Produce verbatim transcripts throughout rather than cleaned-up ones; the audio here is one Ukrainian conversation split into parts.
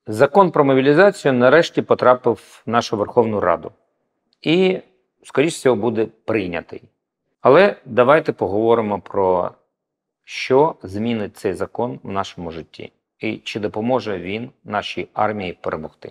Закон про мобілізацію нарешті потрапив в нашу Верховну Раду. І, скоріш всього, буде прийнятий. Але давайте поговоримо про що змінить цей закон в нашому житті. І чи допоможе він нашій армії перемогти.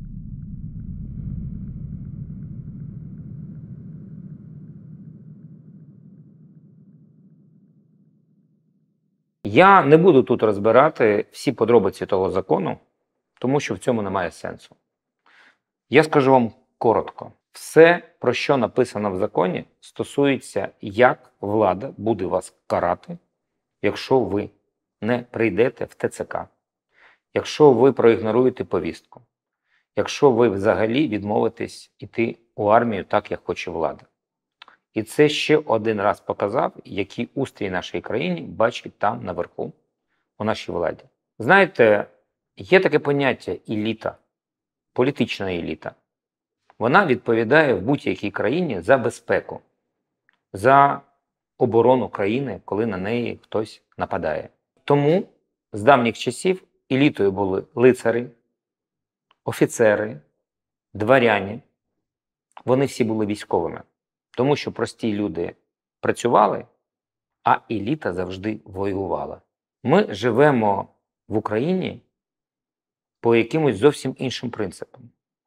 Я не буду тут розбирати всі подробиці того закону, тому що в цьому немає сенсу. Я скажу вам коротко. Все, про що написано в законі, стосується, як влада буде вас карати, якщо ви не прийдете в Те Це Ка, якщо ви проігноруєте повістку, якщо ви взагалі відмовитесь йти у армію так, як хоче влада. І це ще один раз показав, який устрій нашій країні бачить там наверху, у нашій владі. Знаєте, є таке поняття еліта, політична еліта. Вона відповідає в будь-якій країні за безпеку, за оборону країни, коли на неї хтось нападає. Тому з давніх часів елітою були лицарі, офіцери, дворяні. Вони всі були військовими. Тому що прості люди працювали, а еліта завжди воювала. Ми живемо в Україні по якимось зовсім іншим принципам.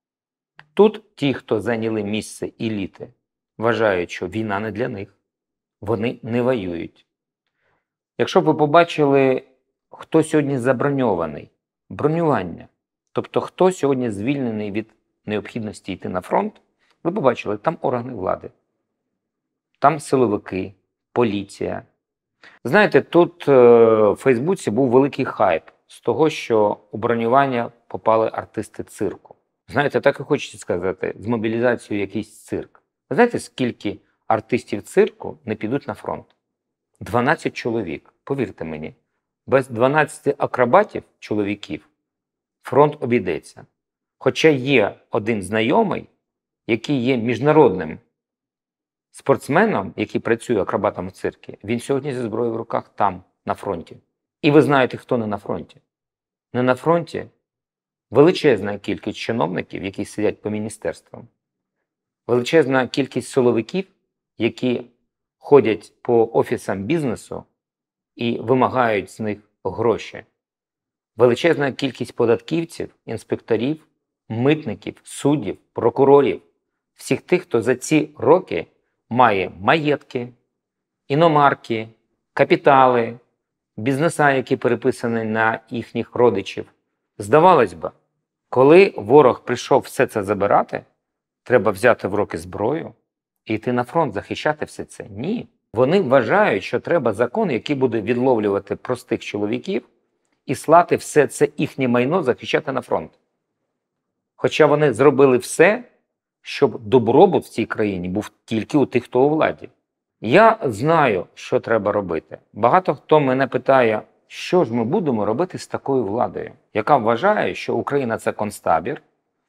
Тут ті, хто зайняли місце еліти, вважають, що війна не для них. Вони не воюють. Якщо б ви побачили, хто сьогодні заброньований, бронювання, тобто хто сьогодні звільнений від необхідності йти на фронт, ви побачили, там органи влади, там силовики, поліція. Знаєте, тут в Фейсбуці був великий хайп з того, що у бронювання попали артисти цирку. Знаєте, так і хочеться сказати, з мобілізацією якийсь цирк. Ви знаєте, скільки артистів цирку не підуть на фронт? дванадцять чоловік, повірте мені. Без дванадцяти акробатів, чоловіків, фронт обійдеться. Хоча є один знайомий, який є міжнародним спортсменом, який працює акробатом у циркі, він сьогодні зі зброєю в руках там, на фронті. І ви знаєте, хто не на фронті? Не на фронті величезна кількість чиновників, які сидять по міністерствам. Величезна кількість силовиків, які ходять по офісам бізнесу і вимагають з них гроші. Величезна кількість податківців, інспекторів, митників, суддів, прокурорів. Всіх тих, хто за ці роки має маєтки, іномарки, капітали, бізнеса, які переписані на їхніх родичів. Здавалось би, коли ворог прийшов все це забирати, треба взяти в руки зброю і йти на фронт, захищати все це. Ні. Вони вважають, що треба закон, який буде відловлювати простих чоловіків і слати все це їхнє майно захищати на фронт. Хоча вони зробили все, щоб добробут в цій країні був тільки у тих, хто у владі. Я знаю, що треба робити. Багато хто мене питає, що ж ми будемо робити з такою владою, яка вважає, що Україна – це концтабір,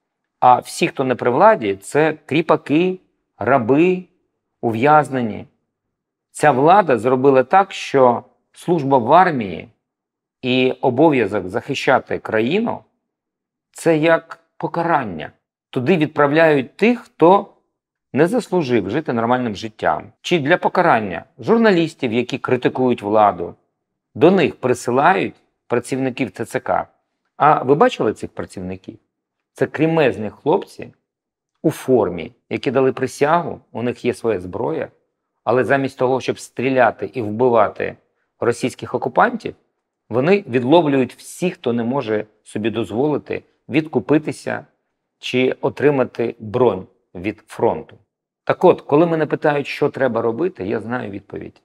а всі, хто не при владі, це кріпаки, раби, ув'язнені. Ця влада зробила так, що служба в армії і обов'язок захищати країну – це як покарання. Туди відправляють тих, хто не заслужив жити нормальним життям. Чи для покарання журналістів, які критикують владу. До них присилають працівників Те Це Ка. А ви бачили цих працівників? Це кремезні хлопці у формі, які дали присягу, у них є своя зброя, але замість того, щоб стріляти і вбивати російських окупантів, вони відловлюють всіх, хто не може собі дозволити відкупитися чи отримати бронь від фронту. Так от, коли мене питають, що треба робити, я знаю відповідь.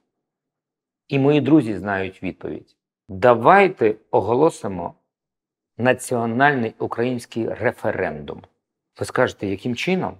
І мої друзі знають відповідь. Давайте оголосимо національний український референдум. Ви скажете, яким чином?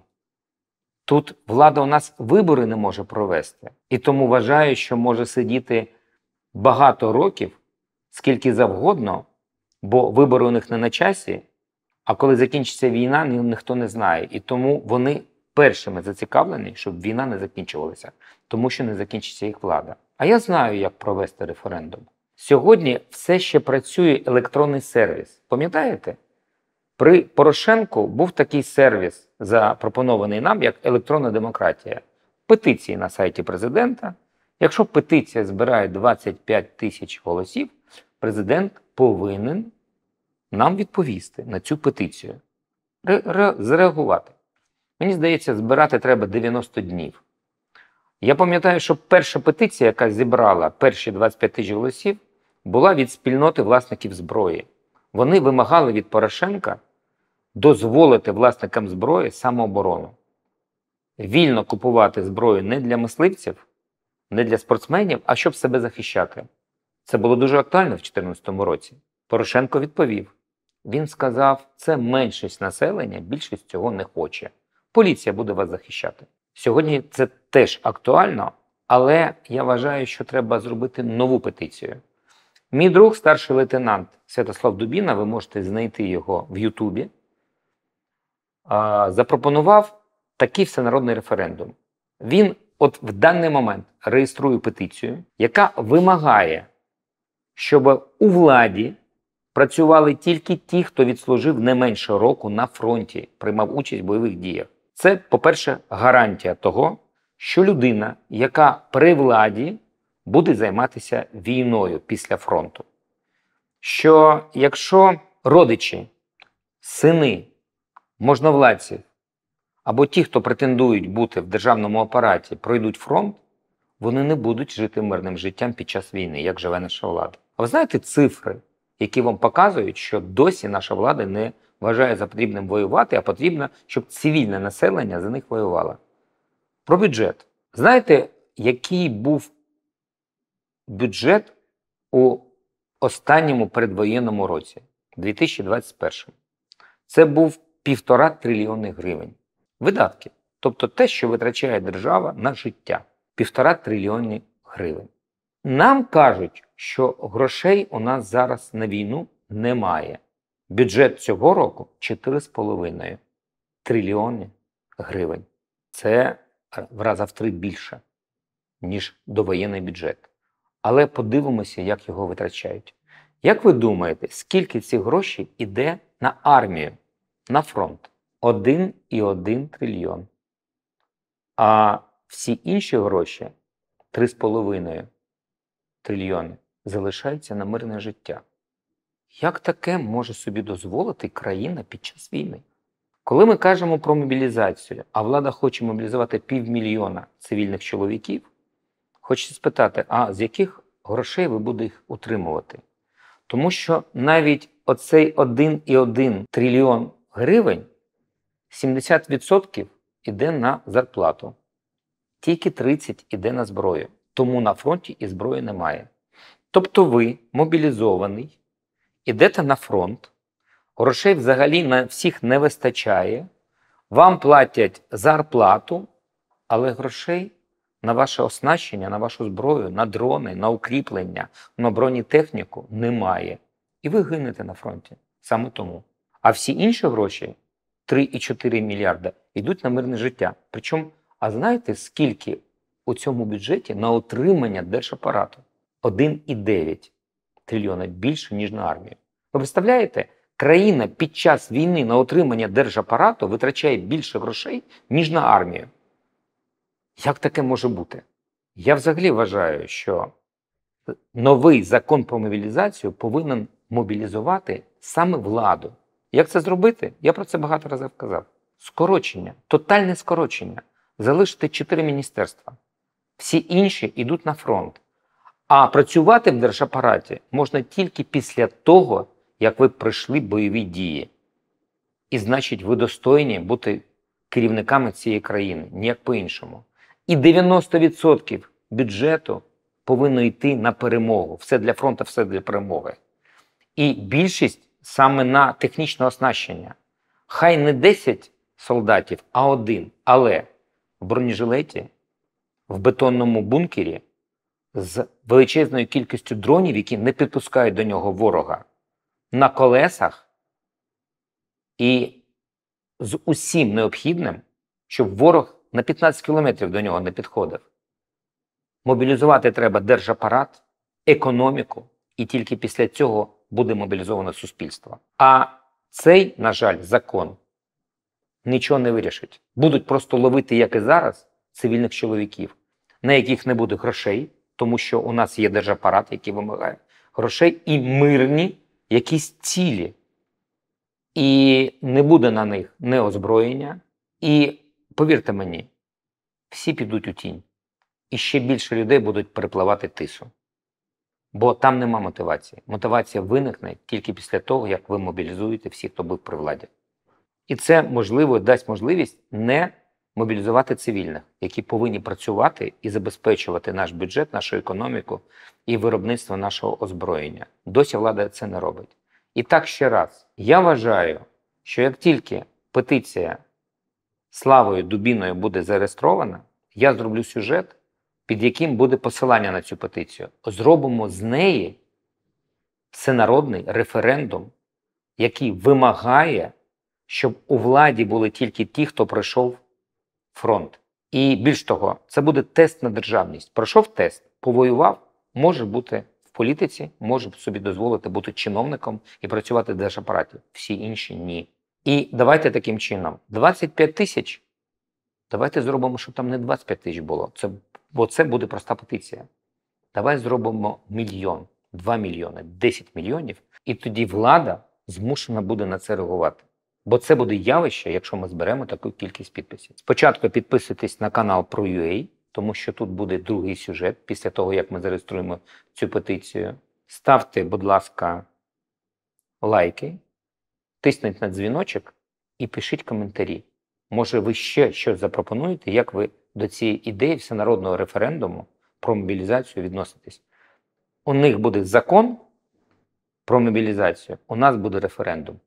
Тут влада у нас вибори не може провести. І тому вважає, що може сидіти багато років, скільки завгодно, бо вибори у них не на часі, а коли закінчиться війна, ніхто не знає. І тому вони першими зацікавлені, щоб війна не закінчувалася, тому що не закінчиться їх влада. А я знаю, як провести референдум. Сьогодні все ще працює електронний сервіс. Пам'ятаєте? При Порошенку був такий сервіс, запропонований нам, як електронна демократія. Петиції на сайті президента. Якщо петиція збирає двадцять п'ять тисяч голосів, президент повинен нам відповісти на цю петицію, зреагувати. Мені здається, збирати треба дев'яносто днів. Я пам'ятаю, що перша петиція, яка зібрала перші двадцять п'ять тисяч голосів, була від спільноти власників зброї. Вони вимагали від Порошенка дозволити власникам зброї самооборону. Вільно купувати зброю не для мисливців, не для спортсменів, а щоб себе захищати. Це було дуже актуально в дві тисячі чотирнадцятому році. Порошенко відповів. Він сказав, це меншість населення, більшість цього не хоче. Поліція буде вас захищати. Сьогодні це теж актуально, але я вважаю, що треба зробити нову петицію. Мій друг, старший лейтенант Святослав Дубіна, ви можете знайти його в Ютубі, запропонував такий всенародний референдум. Він от в даний момент реєструє петицію, яка вимагає, щоб у владі працювали тільки ті, хто відслужив не менше року на фронті, приймав участь в бойових діях. Це, по-перше, гарантія того, що людина, яка при владі, буде займатися війною після фронту. Що якщо родичі, сини, можновладці або ті, хто претендують бути в державному апараті, пройдуть фронт, вони не будуть жити мирним життям під час війни, як живе наша влада. А ви знаєте цифри, які вам показують, що досі наша влада не вважає за потрібним воювати, а потрібно, щоб цивільне населення за них воювало. Про бюджет. Знаєте, який був бюджет у останньому передвоєнному році, дві тисячі двадцять першому? Це був півтора трильйони гривень. Видатки. Тобто те, що витрачає держава на життя. Півтора трильйони гривень. Нам кажуть, що грошей у нас зараз на війну немає. Бюджет цього року чотири з половиною трильйони гривень. Це в рази в три більше, ніж довоєнний бюджет. Але подивимося, як його витрачають. Як ви думаєте, скільки цих грошей йде на армію, на фронт? один і один трильйон. А всі інші гроші, три з половиною трильйони, залишаються на мирне життя. Як таке може собі дозволити країна під час війни? Коли ми кажемо про мобілізацію, а влада хоче мобілізувати півмільйона цивільних чоловіків, хочеться спитати, а з яких грошей ви будете їх утримувати? Тому що навіть оцей один і один трильйон гривень, сімдесят відсотків іде на зарплату. Тільки тридцять відсотків іде на зброю. Тому на фронті і зброї немає. Тобто ви, мобілізований, ідете на фронт, грошей взагалі на всіх не вистачає, вам платять зарплату, але грошей на ваше оснащення, на вашу зброю, на дрони, на укріплення, на бронетехніку немає. І ви гинете на фронті. Саме тому. А всі інші гроші, три і чотири мільярда, йдуть на мирне життя. Причому, а знаєте, скільки у цьому бюджеті на утримання держапарату? один і дев'ять трильйона більше, ніж на армію. Ви представляєте, країна під час війни на утримання держапарату витрачає більше грошей, ніж на армію. Як таке може бути? Я взагалі вважаю, що новий закон про мобілізацію повинен мобілізувати саме владу. Як це зробити? Я про це багато разів казав. Скорочення, тотальне скорочення. Залишити чотири міністерства. Всі інші йдуть на фронт. А працювати в держапараті можна тільки після того, як ви пройшли бойові дії. І значить, ви достойні бути керівниками цієї країни, ніяк по-іншому. І дев'яносто відсотків бюджету повинно йти на перемогу. Все для фронту, все для перемоги. І більшість саме на технічне оснащення. Хай не десять солдатів, а один. Але в бронежилеті, в бетонному бункері, з величезною кількістю дронів, які не підпускають до нього ворога, на колесах і з усім необхідним, щоб ворог на п'ятнадцять кілометрів до нього не підходив. Мобілізувати треба держапарат, економіку, і тільки після цього буде мобілізоване суспільство. А Цей, на жаль, закон нічого не вирішить. Будуть просто ловити, як і зараз, цивільних чоловіків, на яких не буде грошей, тому що у нас є держапарат, який вимагає грошей, і мирні якісь цілі. І не буде на них не озброєння. І, повірте мені, всі підуть у тінь. І ще більше людей будуть перепливати Тису. Бо там нема мотивації. Мотивація виникне тільки після того, як ви мобілізуєте всіх, хто був при владі. І це, можливо, дасть можливість не мобілізувати цивільних, які повинні працювати і забезпечувати наш бюджет, нашу економіку і виробництво нашого озброєння. Досі влада це не робить. І так ще раз, я вважаю, що як тільки петиція Славою Дубіною буде зареєстрована, я зроблю сюжет, під яким буде посилання на цю петицію. Зробимо з неї всенародний референдум, який вимагає, щоб у владі були тільки ті, хто пройшов фронт. І більш того, це буде тест на державність. Пройшов тест, повоював, може бути в політиці, може собі дозволити бути чиновником і працювати в держапараті. Всі інші – ні. І давайте таким чином, двадцять п'ять тисяч, давайте зробимо, щоб там не двадцять п'ять тисяч було, це, бо це буде проста петиція. Давай зробимо мільйон, два мільйони, десять мільйонів, і тоді влада змушена буде на це реагувати. Бо це буде явище, якщо ми зберемо таку кількість підписів. Спочатку підписуйтесь на канал Про.ua, тому що тут буде другий сюжет після того, як ми зареєструємо цю петицію. Ставте, будь ласка, лайки, тисніть на дзвіночок і пишіть коментарі. Може, ви ще щось запропонуєте, як ви до цієї ідеї всенародного референдуму про мобілізацію відноситесь. У них буде закон про мобілізацію, у нас буде референдум.